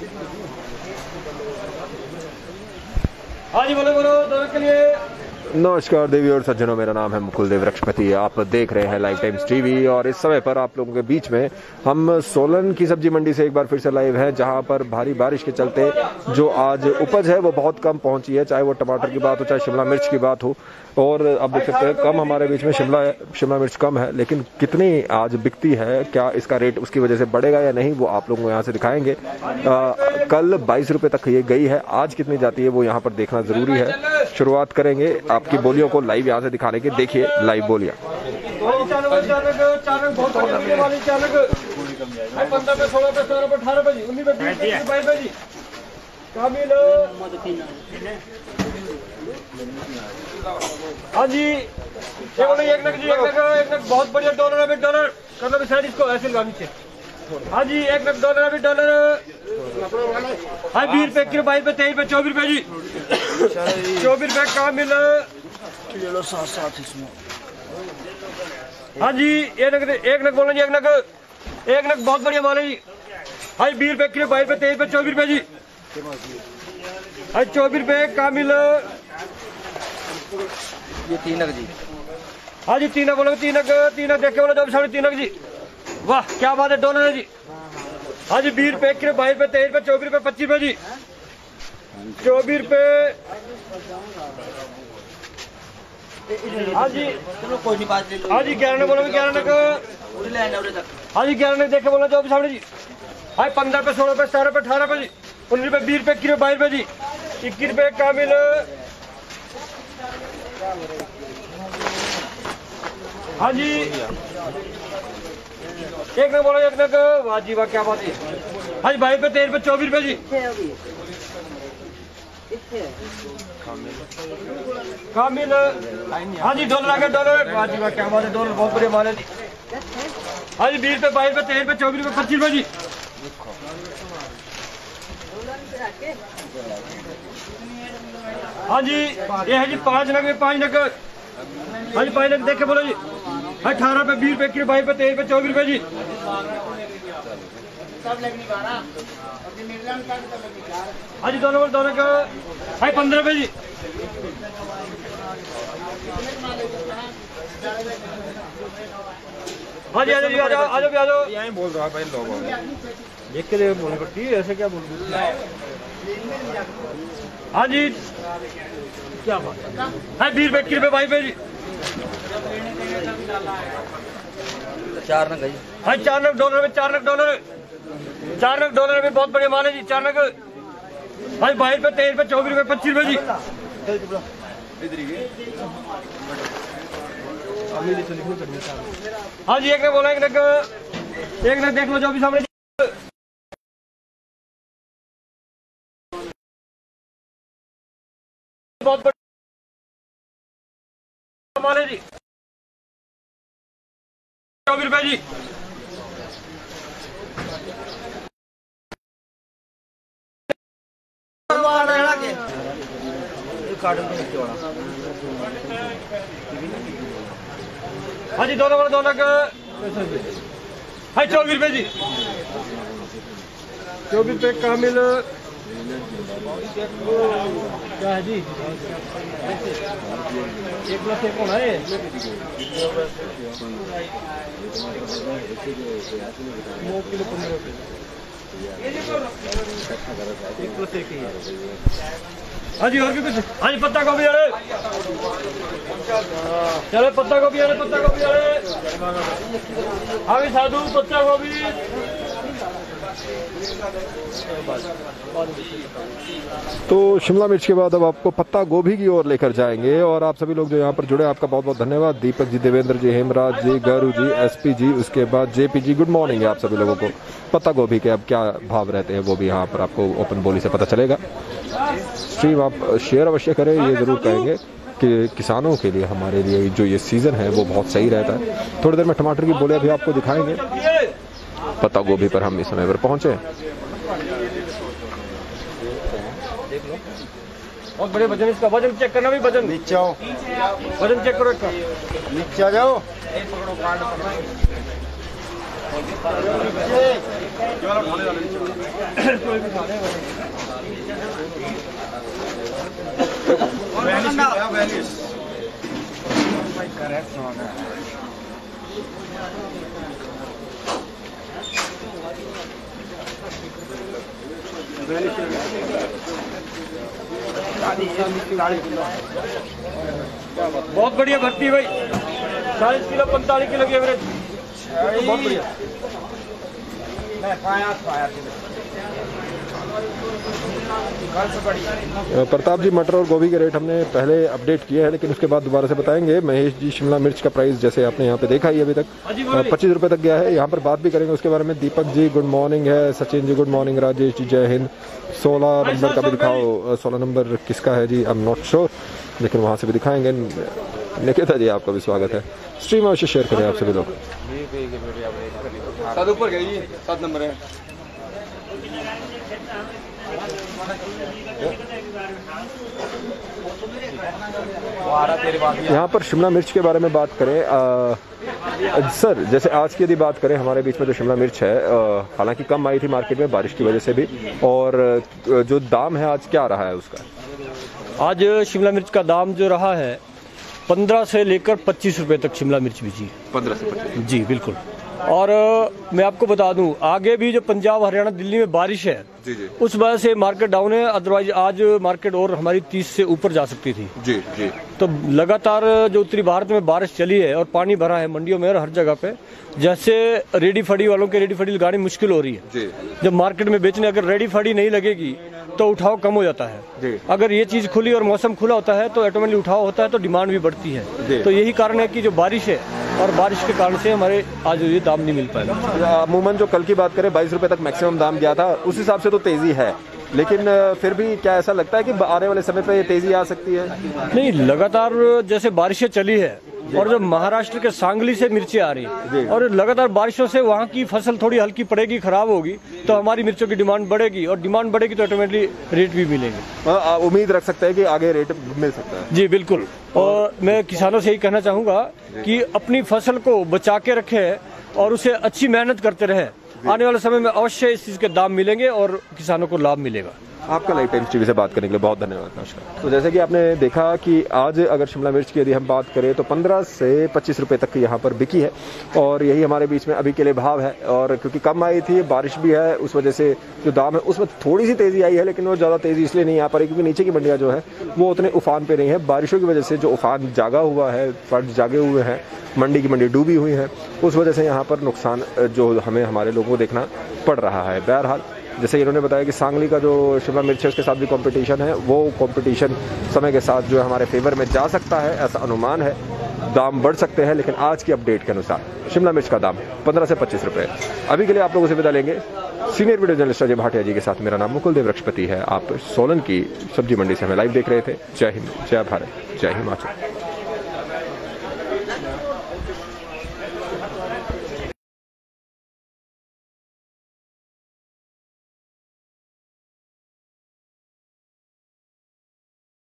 हाँ जी, बोलो दोनों के लिए। नमस्कार देवी और सज्जनों, मेरा नाम है मुकुल देव वृक्षपति। आप देख रहे हैं लाइव टाइम्स टीवी और इस समय पर आप लोगों के बीच में हम सोलन की सब्जी मंडी से एक बार फिर से लाइव हैं, जहां पर भारी बारिश के चलते जो आज उपज है वो बहुत कम पहुंची है, चाहे वो टमाटर की बात हो चाहे शिमला मिर्च की बात हो। और अब देख सकते हैं कम हमारे बीच में शिमला मिर्च कम है, लेकिन कितनी आज बिकती है, क्या इसका रेट उसकी वजह से बढ़ेगा या नहीं, वो आप लोगों को यहाँ से दिखाएंगे। कल 22 रुपये तक ये गई है, आज कितनी जाती है वो यहाँ पर देखना जरूरी है। शुरुआत करेंगे आपकी बोलियों को लाइव यहाँ से दिखाने के। देखिए लाइव बोलियां। हाँ जी, एक नग बहुत बढ़िया डॉलर है, डॉलर कर लो शायद इसको ऐसे लगा नीचे। हाँ जी, एक नग डॉलर है, डॉलर। हाँ 20 रुपए किलो, 22 रुपए, 23 रुपए, 24 रुपए जी। 24 रुपए का मिल साथ इसमें। हाँ जी, एक नग बोलो जी, एक नग बहुत बढ़िया माल है जी। हाँ 20 रुपए किलो, 22 रुपए, 23 रुपए, 24 रुपए जी। हाँ 24 रुपए का मिल। ये 3 नग जी। हाँ जी, 3 नग बोलो, 3 नग देख के बोलो, जो साढ़े 3 नग जी। वाह क्या बात है, डॉलर है जी। हाँ जी, 20 रुपए किलो, 22 रुपए, 23 रुपए, 24 रुपए, 25 रुपए जी। 24 रुपए। हाँ जी, चलो कोई नहीं, बात ले लो। हाँ जी, 11 नग बोलो, 11 नग। हाँ जी, 11 नग देख के बोलो, जो साढ़े जी। हाँ 15 रुपए, 16 रुपए, 17 रुपए, 18 रुपए जी। 19 रुपए, 20 रुपए किलो, 22 रुपए जी। 21 रुपए का मिल। हाँ जी, एक नग बोलो, एक नग। वाह जी वाह, क्या बात है। हाँ जी 22 रुपए, 23 रुपए, 24 रुपए जी। कामिल। हाँ जी, डॉलर आ गया, डॉलर। वाह जी वाह, क्या बात है, डॉलर बहुत बढ़िया माल है जी। हाँ जी, 20 रुपए, 22 रुपए, 23 रुपए, 24 रुपए, 25 रुपए जी। हाँ जी, ये है जी 5 नग में 5 नग। हाँ जी 5 नग देख के बोलो जी। 18 रुपए, 20 रुपए किलो, 22 रुपए, 23 रुपए, 24 रुपए जी। हाँ जी, दोनों का। हाँ 15 रुपए जी। हाँ जी, आ जाओ। यही बोल रहा भाई, लोग देख के बोलनी पड़ती है, ऐसे क्या बोल रही है। हाँ जी, क्या बात है। 20 रुपए किलो, 22 रुपए जी। 4 नग जी। हाँ 4 नग डॉलर में, 4 नग डॉलर। 4 नग डॉलर में बहुत बढ़िया माल है जी। 4 नग। हाँ 22 रुपए, 23 रुपए, 24 रुपए, 25 रुपए जी। हाँ जी, एक नग बोला, एक नग देख लो, जो भी सामने। बहुत बढ़िया माल है जी। 24 रुपए जी। हाँ जी, दोनों का। हाँ 24 रुपए जी। 24 रुपए का मिल। क्या है जी, 1+1 कौन है। 9 किलो 15 रुपए। 1+1 ही है। हाँ जी, और भी कुछ। हाँ जी, पत्ता गोभी अरे, चलो पत्ता गोभी अरे। हाँ भी साधु, पत्ता गोभी। तो शिमला मिर्च के बाद अब आपको पत्ता गोभी की ओर लेकर जाएंगे। और आप सभी लोग जो यहाँ पर जुड़े, आपका बहुत बहुत धन्यवाद। दीपक जी, देवेंद्र जी, हेमराज जी, गौरू जी, एसपी जी, उसके बाद जेपी जी, गुड मॉर्निंग है आप सभी लोगों को। पत्ता गोभी के अब क्या भाव रहते हैं वो भी यहाँ पर आपको ओपन बोली से पता चलेगा। स्ट्रीम आप शेयर अवश्य करें, ये जरूर कहेंगे कि किसानों के लिए, हमारे लिए जो ये सीज़न है वो बहुत सही रहता है। थोड़ी देर में टमाटर की बोलियां भी आपको दिखाएंगे। पत्ता गोभी पर हम इस समय पर पहुंचे। बहुत बड़े वजन, इसका वजन चेक करना भी। वजन नीचे आओ, वजन चेक करो इसका। नीचे आ जाओ। बहुत बढ़िया भर्ती भाई, 40 किलो 45 किलो की एवरेज, बहुत बढ़िया। प्रताप जी, मटर और गोभी के रेट हमने पहले अपडेट किए हैं, लेकिन उसके बाद दोबारा से बताएंगे। महेश जी, शिमला मिर्च का प्राइस जैसे आपने यहाँ पे देखा ही अभी तक 25 रुपए तक गया है। यहाँ पर बात भी करेंगे उसके बारे में। दीपक जी गुड मॉर्निंग है, सचिन जी गुड मॉर्निंग, राजेश जी जय हिंद। 16 नंबर का भी दिखाओ, 16 नंबर किसका है जी, आई एम नॉट श्योर, लेकिन वहाँ से भी दिखाएंगे। निकिता जी आपका भी स्वागत है। स्ट्रीम अवश्य शेयर करें आप सभी लोग। 7 ऊपर गई, 7 नंबर है। यहाँ पर शिमला मिर्च के बारे में बात करें सर, जैसे आज की यदि बात करें, हमारे बीच में जो शिमला मिर्च है हालांकि कम आई थी मार्केट में बारिश की वजह से भी, और जो दाम है आज क्या रहा है उसका? आज शिमला मिर्च का दाम जो रहा है 15 से लेकर 25 रुपए तक शिमला मिर्च बिकी। 15 से 25 जी बिल्कुल। और मैं आपको बता दूं, आगे भी जो पंजाब हरियाणा दिल्ली में बारिश है जी जी, उस वजह से मार्केट डाउन है, अदरवाइज आज मार्केट और हमारी 30 से ऊपर जा सकती थी जी जी। तो लगातार जो उत्तरी भारत में बारिश चली है और पानी भरा है मंडियों में और हर जगह पे, जैसे रेडी फड़ी वालों के रेडी फड़ी लगानी मुश्किल हो रही है जी। जब मार्केट में बेचने, अगर रेडी फड़ी नहीं लगेगी तो उठाव कम हो जाता है जी। अगर ये चीज खुली और मौसम खुला होता है तो ऑटोमेटिकली उठाव होता है, तो डिमांड भी बढ़ती है। तो यही कारण है कि जो बारिश है और बारिश के कारण से हमारे आज ये दाम नहीं मिल पाया। अमूमन जो कल की बात करें 22 रुपए तक मैक्सिमम दाम गया था, उस हिसाब से तो तेजी है, लेकिन फिर भी क्या ऐसा लगता है कि आने वाले समय पे ये तेजी आ सकती है? नहीं, लगातार जैसे बारिशें चली है और जब महाराष्ट्र के सांगली से मिर्ची आ रही है और लगातार बारिशों से वहाँ की फसल थोड़ी हल्की पड़ेगी, खराब होगी, तो हमारी मिर्चों की डिमांड बढ़ेगी और डिमांड बढ़ेगी तो ऑटोमेटिकली रेट भी मिलेंगे। उम्मीद रख सकते हैं कि आगे रेट मिल सकता है? जी बिल्कुल। और मैं किसानों से यही कहना चाहूँगा कि अपनी फसल को बचा के रखें और उसे अच्छी मेहनत करते रहे। आने वाले समय में अवश्य इस चीज़ के दाम मिलेंगे और किसानों को लाभ मिलेगा। आपका लाइव टाइम्स टीवी से बात करने के लिए बहुत धन्यवाद। नमस्कार। तो जैसे कि आपने देखा कि आज अगर शिमला मिर्च की यदि हम बात करें तो 15 से 25 रुपए तक की यहाँ पर बिकी है, और यही हमारे बीच में अभी के लिए भाव है। और क्योंकि कम आई थी, बारिश भी है, उस वजह से जो दाम है उसमें थोड़ी सी तेजी आई है, लेकिन वो ज़्यादा तेजी इसलिए नहीं आ पा रही क्योंकि नीचे की मंडियाँ जो है वो उतने उफान पे नहीं है। बारिशों की वजह से जो उफान जागा हुआ है, फंड जागे हुए हैं, मंडी की मंडी डूबी हुई है, उस वजह से यहाँ पर नुकसान जो हमें हमारे लोगों को देखना पड़ रहा है। बहरहाल जैसे इन्होंने बताया कि सांगली का जो शिमला मिर्च है उसके साथ भी कंपटीशन है, वो कंपटीशन समय के साथ जो है हमारे फेवर में जा सकता है, ऐसा अनुमान है। दाम बढ़ सकते हैं, लेकिन आज की अपडेट के अनुसार शिमला मिर्च का दाम 15 से 25 रुपए। अभी के लिए आप लोगों से विदा लेंगे। Senior video journalist Ajay Bhatia ji के साथ मेरा नाम मुकुल देव रक्षपति है। आप सोलन की सब्जी मंडी से हमें लाइव देख रहे थे। जय हिंद, जय भारत, जय हिमाचल।